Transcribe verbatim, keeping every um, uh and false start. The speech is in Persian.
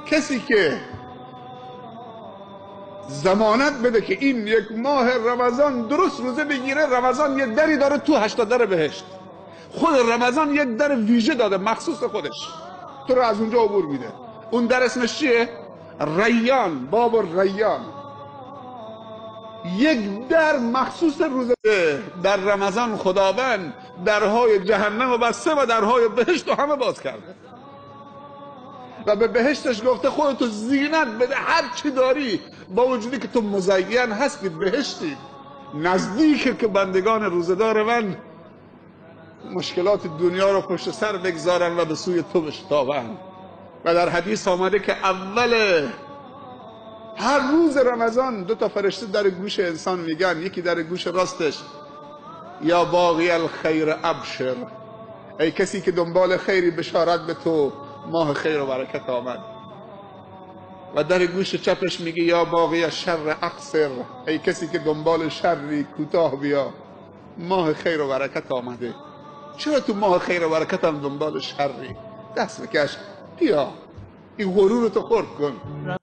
کسی که ضمانت بده که این یک ماه رمضان درست روزه بگیره، رمضان یک دری داره تو هشتاد در بهشت. خود رمضان یک در ویژه داده مخصوص خودش، تو رو از اونجا عبور میده. اون در اسمش چیه؟ ریان، باب الریان. یک در مخصوص روزه. در رمضان خداوند درهای جهنم و بسته و درهای بهشت رو همه باز کرده و به بهشتش گفته خودتو زینت بده، هر چی داری، با وجودی که تو مزین هستی بهشتی. نزدیکه که بندگان روزه‌دار من مشکلات دنیا رو پشت سر بگذارن و به سوی تو بشتابند. و در حدیث آمده که اول هر روز رمضان دو تا فرشته در گوش انسان میگن، یکی در گوش راستش یا باقی الخیر ابشر، ای کسی که دنبال خیری بشارت به تو، ماه خیر و برکت آمد. و در گوش چپش میگه یا باقی شر اقصر، ای کسی که دنبال شری کوتاه بیا، ماه خیر و برکت آمده. چرا تو ماه خیر و برکت هم دنبال شری؟ دست بکش بیا، این غرور تو خرد کن.